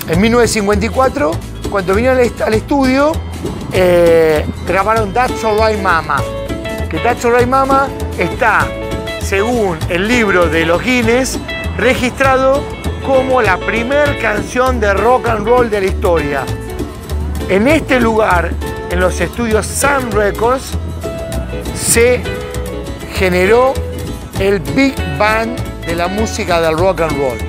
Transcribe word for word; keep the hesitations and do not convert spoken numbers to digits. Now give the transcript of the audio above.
En mil novecientos cincuenta y cuatro, cuando vinieron al, al estudio, eh, grabaron That's Alright Mama. Que That's Alright Mama está, según el libro de los Guinness, registrado como la primer canción de rock and roll de la historia. En este lugar, en los estudios Sun Records, se generó el Big Bang de la música del rock and roll.